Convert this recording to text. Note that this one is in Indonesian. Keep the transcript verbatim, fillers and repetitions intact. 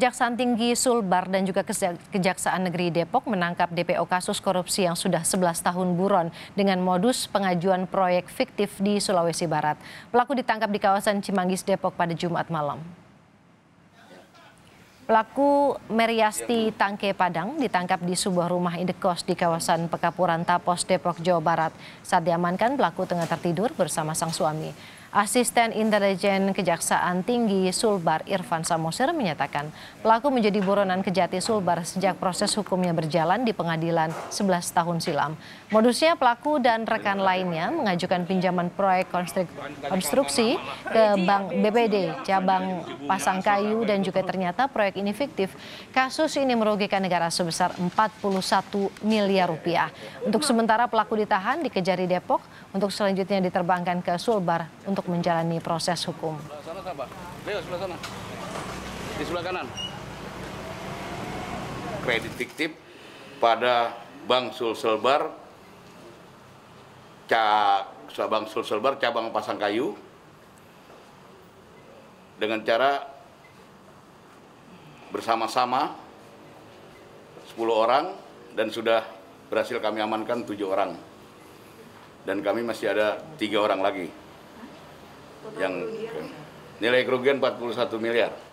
Kejaksaan Tinggi Sulbar dan juga Kejaksaan Negeri Depok menangkap D P O kasus korupsi yang sudah sebelas tahun buron dengan modus pengajuan proyek fiktif di Sulawesi Barat. Pelaku ditangkap di kawasan Cimanggis, Depok pada Jumat malam. Pelaku Meriasti Tangke Padang ditangkap di sebuah rumah indekos di kawasan Pekapuran Tapos, Depok, Jawa Barat. Saat diamankan, pelaku tengah tertidur bersama sang suami. Asisten Intelijen Kejaksaan Tinggi Sulbar Irfan Samosir menyatakan pelaku menjadi buronan Kejati Sulbar sejak proses hukumnya berjalan di pengadilan sebelas tahun silam. Modusnya pelaku dan rekan lainnya mengajukan pinjaman proyek konstruksi ke Bank B P D cabang Pasangkayu dan juga ternyata proyek ini fiktif. Kasus ini merugikan negara sebesar empat puluh satu miliar rupiah. Untuk sementara pelaku ditahan di Kejari Depok, untuk selanjutnya diterbangkan ke Sulbar untuk menjalani proses hukum. Sana, Leo, sebelah sana. Di sebelah kanan. Kredit fiktif pada Bank Sulselbar, Bank Sulselbar cabang Pasangkayu dengan cara bersama-sama sepuluh orang dan sudah berhasil kami amankan tujuh orang. Dan kami masih ada tiga orang lagi yang nilai kerugian empat puluh satu miliar.